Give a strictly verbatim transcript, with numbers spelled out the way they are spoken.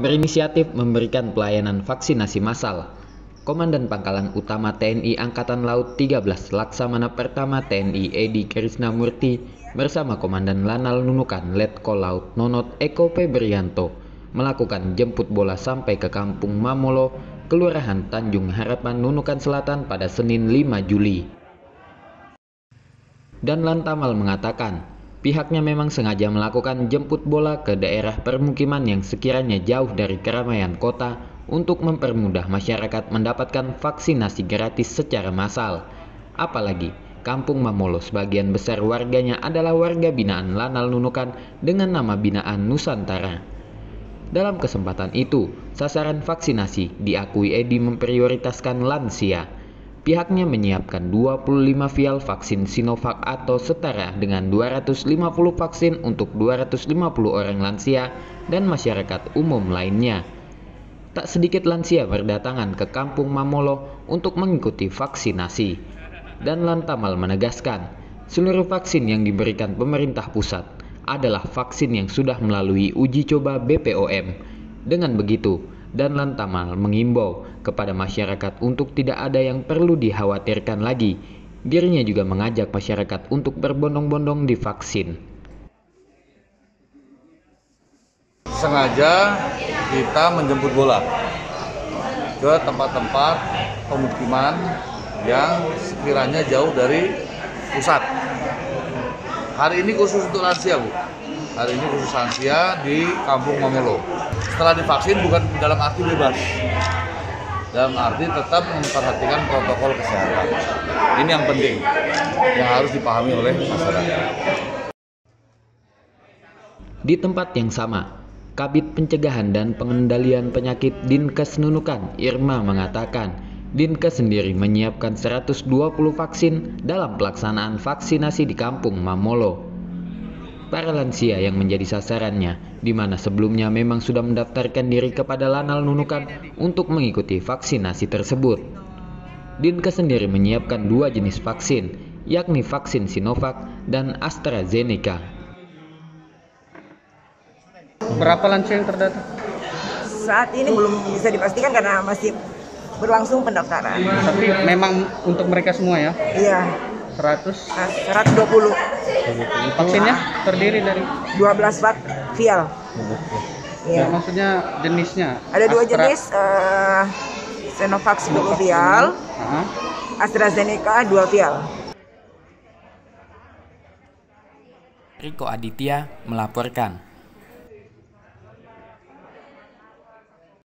berinisiatif memberikan pelayanan vaksinasi massal. Komandan Pangkalan Utama T N I Angkatan Laut tiga belas Laksamana Pertama T N I Edi Krisnamurti bersama Komandan Lanal Nunukan Letkol Laut Nonot Eko Febrianto melakukan jemput bola sampai ke Kampung Mamolo, Kelurahan Tanjung Harapan, Nunukan Selatan pada Senin lima Juli. Dan Lantamal mengatakan, pihaknya memang sengaja melakukan jemput bola ke daerah permukiman yang sekiranya jauh dari keramaian kota untuk mempermudah masyarakat mendapatkan vaksinasi gratis secara massal. Apalagi, Kampung Mamolo sebagian besar warganya adalah warga binaan Lanal Nunukan dengan nama binaan Nusantara. Dalam kesempatan itu, sasaran vaksinasi diakui Edi memprioritaskan lansia. Pihaknya menyiapkan dua puluh lima vial vaksin Sinovac atau setara dengan dua ratus lima puluh vaksin untuk dua ratus lima puluh orang lansia dan masyarakat umum lainnya. Tak sedikit lansia berdatangan ke Kampung Mamolo untuk mengikuti vaksinasi. Dan Lantamal menegaskan, seluruh vaksin yang diberikan pemerintah pusat adalah vaksin yang sudah melalui uji coba B P O M. Dengan begitu, dan Lantamal mengimbau kepada masyarakat untuk tidak ada yang perlu dikhawatirkan lagi. Dirinya juga mengajak masyarakat untuk berbondong-bondong divaksin. Sengaja kita menjemput bola ke tempat-tempat pemukiman yang sekiranya jauh dari pusat. Hari ini khusus untuk lansia, Bu. Hari ini khusus lansia di Kampung Mamolo. Setelah divaksin bukan dalam arti bebas, dalam arti tetap memperhatikan protokol kesehatan. Ini yang penting, yang harus dipahami oleh masyarakat. Di tempat yang sama, Kabid Pencegahan dan Pengendalian Penyakit Dinkes Nunukan, Irma, mengatakan Dinkes sendiri menyiapkan seratus dua puluh vaksin dalam pelaksanaan vaksinasi di Kampung Mamolo. Para lansia yang menjadi sasarannya, di mana sebelumnya memang sudah mendaftarkan diri kepada Lanal Nunukan untuk mengikuti vaksinasi tersebut. Dinkes sendiri menyiapkan dua jenis vaksin, yakni vaksin Sinovac dan AstraZeneca. Berapa lansia yang terdata? Saat ini belum bisa dipastikan karena masih berlangsung pendaftaran. Tapi memang untuk mereka semua ya? Iya. seratus? seratus dua puluh. Vaksinnya terdiri dari? dua belas pak vial. Ya, maksudnya jenisnya? Ada dua Astra... jenis, uh, Sinovac sepuluh vial, uh-huh. AstraZeneca dua vial. Riko Aditya melaporkan.